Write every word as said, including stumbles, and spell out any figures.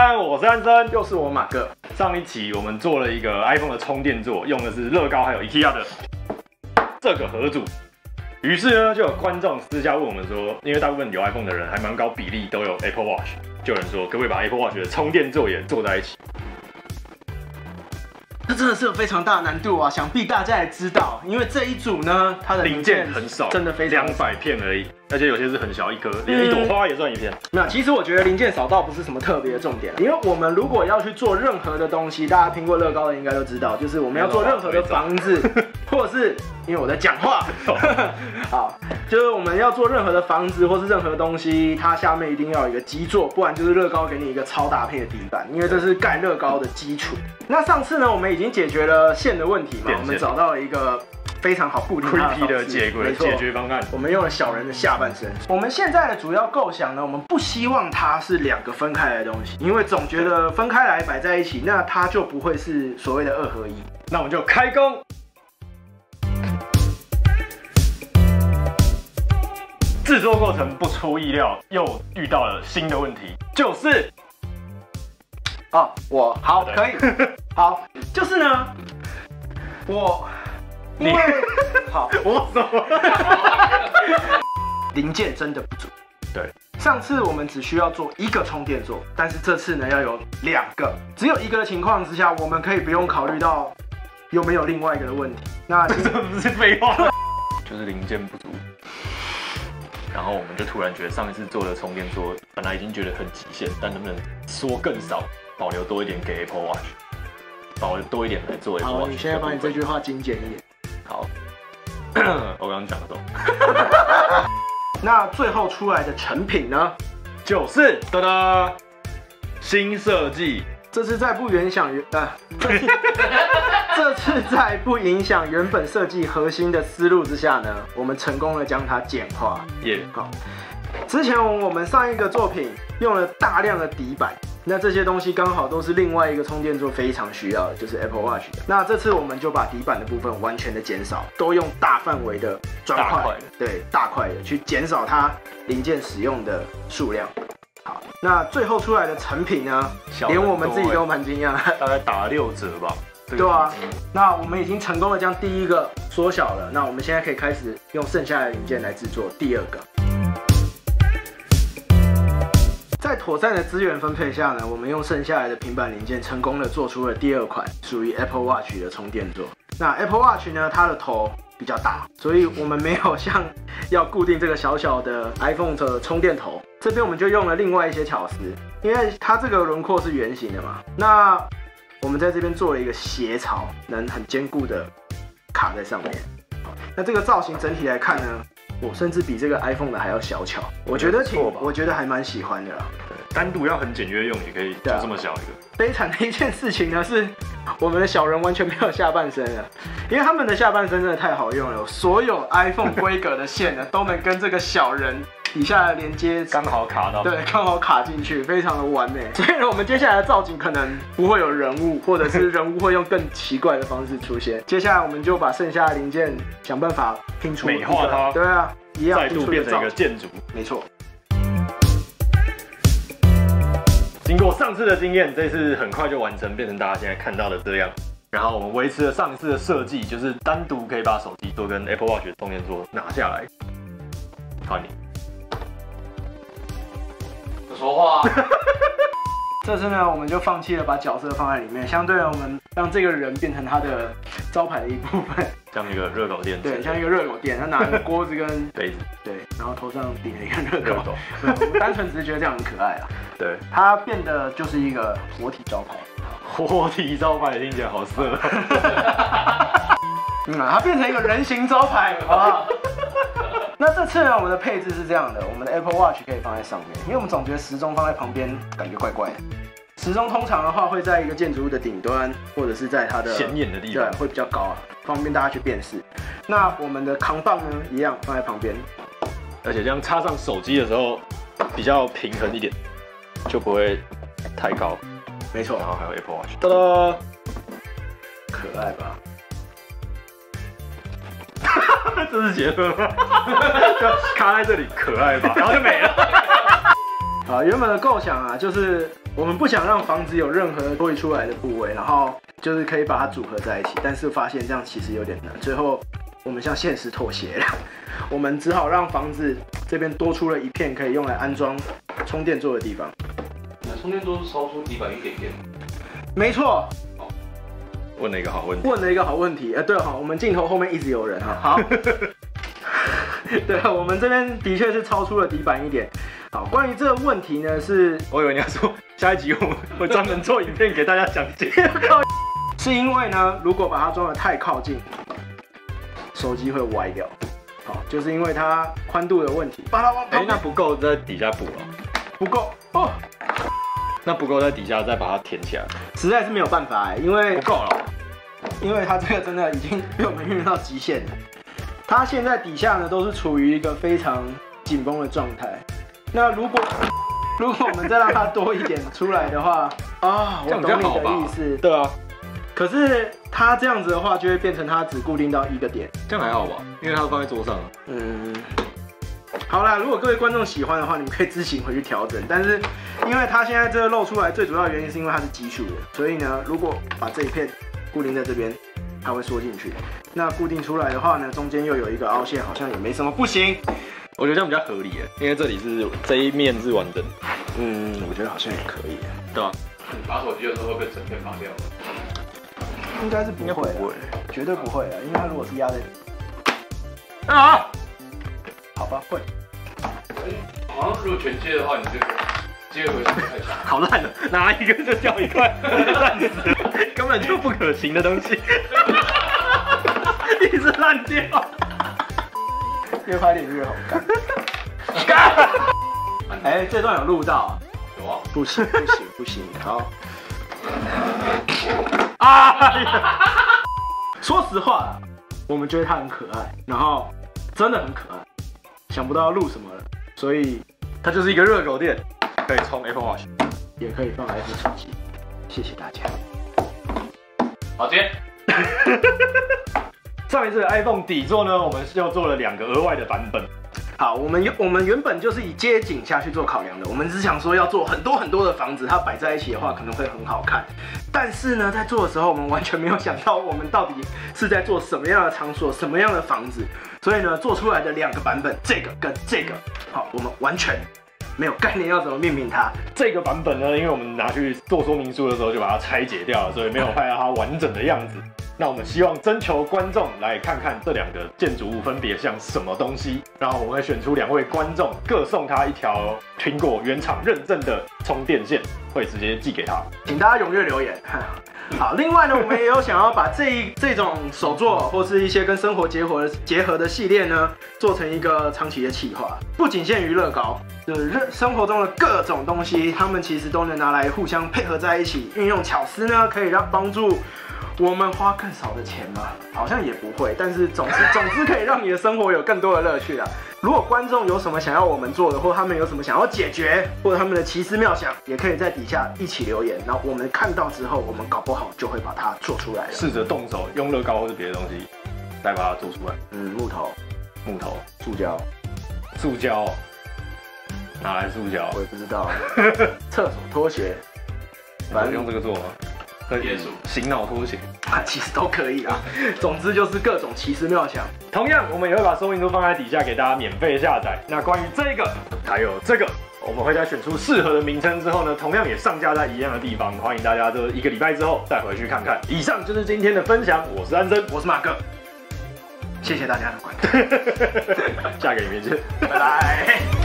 安，我是安森， 又是我马哥。 上一期我们做了一个 iPhone 的充电座，用的是乐高还有 IKEA 的这个盒组。于是呢，就有观众私下问我们说，因为大部分有 iPhone 的人还蛮高比例都有 Apple Watch， 就有人说可不可以把 Apple Watch 的充电座也做在一起？ 这真的是有非常大的难度啊！想必大家也知道，因为这一组呢，它的零件很少， 真的非常两百片而已，而且有些是很小一颗，连一朵花也算一片。 没有，其实我觉得零件少倒不是什么特别的重点，因为我们如果要去做任何的东西，大家听过乐高的应该都知道，就是我们要做任何的房子，或者是因为我在讲话，好，就是我们要做任何的房子或是任何东西，它下面一定要有一个基座，不然就是乐高给你一个超大片的底板，因为这是盖乐高的基础。那上次呢，我们已经解决了线的问题嘛，我们找到了一个非常好固定它的 creepy 的解决解决方案。 我们用了小人的下半身。我们现在的主要构想呢，我们不希望它是两个分开来的东西，因为总觉得分开来摆在一起，那它就不会是所谓的二合一。 那我们就开工。制作过程不出意料，又遇到了新的问题，就是。 哦，我好可以，好，就是呢，我因为好， 我什么？ 零件真的不足。 对， 上次我们只需要做一个充电座，但是这次呢要有两个，只有一个的情况之下，我们可以不用考虑到有没有另外一个的问题。那这不是废话，就是零件不足。然后我们就突然觉得上一次做的充电座本来已经觉得很极限，但能不能缩更少？保留多一点给 Apple Watch， 保留多一点来做 Apple Watch。 好，你现在把你这句话精简一点。 好，我刚刚讲的都。 那最后出来的成品呢， 就是哒哒新设计。 这次在不影响原呃，这次在不影响原本设计核心的思路之下呢，我们成功的将它简化。 耶、 yeah. 好，之前我们上一个作品用了大量的底板。那这些东西刚好都是另外一个充电座非常需要的，就是 Apple Watch 的。那这次我们就把底板的部分完全的减少，都用大范围的砖块，对，大块的去减少它零件使用的数量。好，那最后出来的成品呢，连我们自己都蛮惊讶， 大概打六折吧。 对啊，那我们已经成功的将第一个缩小了，那我们现在可以开始用剩下的零件来制作第二个。在妥善的资源分配下呢，我们用剩下来的平板零件成功的做出了第二款属于 Apple Watch 的充电座。那 Apple Watch 呢，它的头比较大，所以我们没有像要固定这个小小的 iPhone 的充电头，这边我们就用了另外一些巧思，因为它这个轮廓是圆形的嘛，那我们在这边做了一个斜槽，能很坚固的卡在上面。那这个造型整体来看呢，我甚至比这个 iPhone 的还要小巧，我觉得挺，我觉得还蛮喜欢的啦。 对，单独要很简约用也可以，就这么小一个。 悲惨的一件事情呢是，我们的小人完全没有下半身了，因为他们的下半身真的太好用了，所有 iPhone 规格的线呢都能跟这个小人底下的连接刚好卡到， 对，刚好卡进去，非常的完美。所以呢，我们接下来的造景可能不会有人物，或者是人物会用更奇怪的方式出现。接下来我们就把剩下的零件想办法拼出美化它， 对啊，一样再度变成一个建筑， 没错。 经过上次的经验，这次很快就完成，变成大家现在看到的这样。然后我们维持了上一次的设计，就是单独可以把手机座跟 Apple Watch 的充电座拿下来。换你。 不说话、啊。 这次呢，我们就放弃了把角色放在里面，相对的，我们让这个人变成他的招牌的一部分， 像一个热狗店， 对，像一个热狗店，他拿一个锅子跟杯子， 对，然后头上顶了一个热狗，对，我们单纯只是觉得这样很可爱啊， 对， 它变得就是一个活体招牌， 活体招牌听起来好色， 嗯，它变成一个人形招牌，好不好？那这次呢，我们的配置是这样的，我们的 Apple Watch 可以放在上面，因为我们总觉得时钟放在旁边感觉怪怪的。时钟通常的话会在一个建筑物的顶端，或者是在它的显眼的地方， 对，会比较高啊，方便大家去辨识。那我们的扛棒呢，一样放在旁边， 而且这样插上手机的时候比较平衡一点，就不会太高。 没错， 然后还有 Apple Watch， 哒哒， 可爱吧？ 这是结论吗？卡在这里，可爱吧？然后就没了。 啊，原本的构想啊，就是我们不想让房子有任何多余出来的部位，然后就是可以把它组合在一起，但是发现这样其实有点难，最后我们向现实妥协了，我们只好让房子这边多出了一片可以用来安装充电座的地方。 那充电座是超出底板一点点。 没错。 问了一个好问题。 问了一个好问题，哎、呃，对哈，我们镜头后面一直有人哈。好。对，我们这边的确是超出了底板一点。好，关于这个问题呢，是我以为你要说下一集我们会专门做影片给大家讲解。 是因为呢，如果把它装得太靠近，手机会歪掉。好，就是因为它宽度的问题。把它往哎、欸，那不够在底下补了。 不够哦。 那不够在底下再把它填起来。 实在是没有办法哎，因为不够了。 因为它这个真的已经被我们运用到极限了。它现在底下呢都是处于一个非常紧绷的状态。那如果如果我们再让它多一点出来的话，啊，我懂你的意思。 对啊。 可是它这样子的话，就会变成它只固定到一个点。 这样还好吧？因为它放在桌上。 嗯。好啦，如果各位观众喜欢的话，你们可以自行回去调整。但是因为它现在这个露出来，最主要的原因是因为它是奇数的，所以呢，如果把这一片固定在这边，它会缩进去。那固定出来的话呢，中间又有一个凹陷，好像也没什么不行。 我觉得这样比较合理耶，因为这里是这一面是完整的。 嗯，我觉得好像也可以。 对啊。 你拔手机的时候会被整片拔掉吗？ 应该是不会，不会，绝对不会啊，因为它如果是压在啊， 好吧，会。 好像如果全接的话，你这个接回去太强。 好烂了，拿一个就掉一块，烂死了，根本就不可行的东西，一直烂掉。 越快点越好看。哎、欸，这段有录到啊？ 有啊。 不行不行不行，好。 啊！ 说实话啦，我们觉得它很可爱，然后真的很可爱，想不到要录什么了，所以它就是一个热狗店，可以充 Apple Watch， 也可以放 iPhone 手机。谢谢大家。 好接。 上一次的 iPhone 底座呢，我们又做了两个额外的版本。 好，我们我们原本就是以街景下去做考量的，我们只想说要做很多很多的房子，它摆在一起的话可能会很好看。但是呢，在做的时候，我们完全没有想到我们到底是在做什么样的场所、什么样的房子，所以呢，做出来的两个版本，这个跟这个，好，我们完全没有概念要怎么命名它。 这个版本呢，因为我们拿去做说明书的时候就把它拆解掉了，所以没有拍到它完整的样子。那我们希望征求观众来看看这两个建筑物分别像什么东西，然后我们会选出两位观众，各送他一条苹果原厂认证的充电线，会直接寄给他。 请大家踊跃留言。好，另外呢，我们也有想要把这一这种手作或是一些跟生活结合的结合的系列呢，做成一个长期的企划，不仅限于乐高，就是生活中的各种东西，他们其实都能拿来互相配合在一起，运用巧思呢，可以让帮助我们花更少的钱吗？好像也不会，但是总之总之可以让你的生活有更多的乐趣啊！如果观众有什么想要我们做的，或他们有什么想要解决，或者他们的奇思妙想，也可以在底下一起留言。然后我们看到之后，我们搞不好就会把它做出来了。 试着动手用乐高或是别的东西，再把它做出来。 嗯，木头、 木头、 塑胶、 塑胶，哪来塑胶？ 我也不知道。厕所拖鞋， 反正用这个做吗？ 椰树醒脑拖鞋啊，其实都可以啦。总之就是各种奇思妙想。 同样，我们也会把说明书放在底下给大家免费下载。那关于这个还有这个，我们会在选出适合的名称之后呢，同样也上架在一样的地方，欢迎大家这一个礼拜之后再回去看看。以上就是今天的分享，我是安森， 我是马哥，谢谢大家的观看， 下个影片见， 拜拜。